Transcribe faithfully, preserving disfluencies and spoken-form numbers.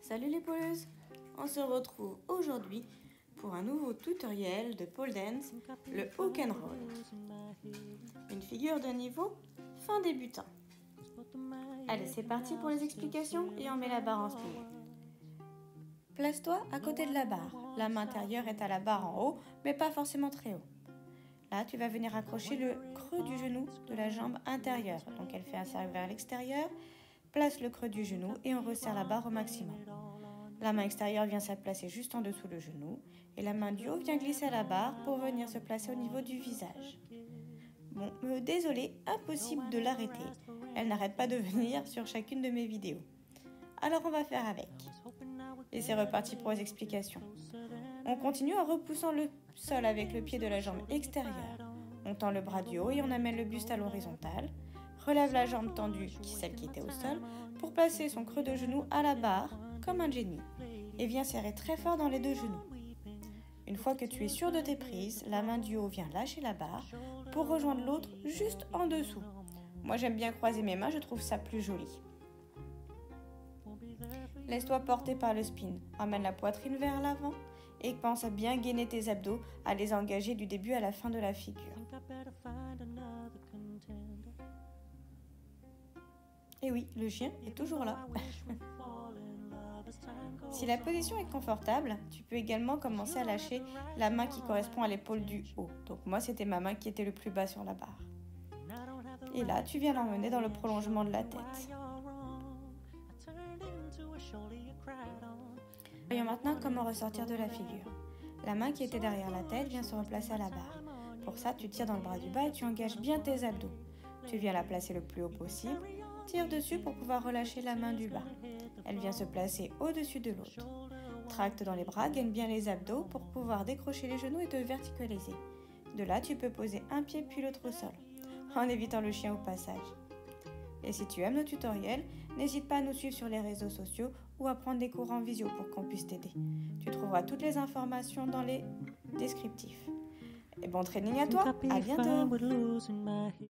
Salut les pouleuses! On se retrouve aujourd'hui pour un nouveau tutoriel de pole dance, le hook and roll. Une figure de niveau fin débutant. Allez, c'est parti pour les explications et on met la barre en spin. Place-toi à côté de la barre. La main intérieure est à la barre en haut, mais pas forcément très haut. Là, tu vas venir accrocher le creux du genou de la jambe intérieure. Donc elle fait un cercle vers l'extérieur. Place le creux du genou et on resserre la barre au maximum. La main extérieure vient se placer juste en dessous le genou et la main du haut vient glisser à la barre pour venir se placer au niveau du visage. Bon, euh, désolé, impossible de l'arrêter. Elle n'arrête pas de venir sur chacune de mes vidéos. Alors on va faire avec. Et c'est reparti pour les explications. On continue en repoussant le sol avec le pied de la jambe extérieure. On tend le bras du haut et on amène le buste à l'horizontale. Relève la jambe tendue, celle qui était au sol, pour placer son creux de genou à la barre, comme un génie, et viens serrer très fort dans les deux genoux. Une fois que tu es sûr de tes prises, la main du haut vient lâcher la barre pour rejoindre l'autre juste en dessous. Moi j'aime bien croiser mes mains, je trouve ça plus joli. Laisse-toi porter par le spin, emmène la poitrine vers l'avant et pense à bien gainer tes abdos, à les engager du début à la fin de la figure. Et oui, le chien est toujours là. Si la position est confortable, tu peux également commencer à lâcher la main qui correspond à l'épaule du haut. Donc moi, c'était ma main qui était le plus bas sur la barre. Et là, tu viens l'emmener dans le prolongement de la tête. Voyons maintenant comment ressortir de la figure. La main qui était derrière la tête vient se replacer à la barre. Pour ça, tu tires dans le bras du bas et tu engages bien tes abdos. Tu viens la placer le plus haut possible. Tire dessus pour pouvoir relâcher la main du bas. Elle vient se placer au-dessus de l'autre. Tracte dans les bras, gaine bien les abdos pour pouvoir décrocher les genoux et te verticaliser. De là, tu peux poser un pied puis l'autre au sol, en évitant le chien au passage. Et si tu aimes nos tutoriels, n'hésite pas à nous suivre sur les réseaux sociaux ou à prendre des cours en visio pour qu'on puisse t'aider. Tu trouveras toutes les informations dans les descriptifs. Et bon training à toi, à bientôt!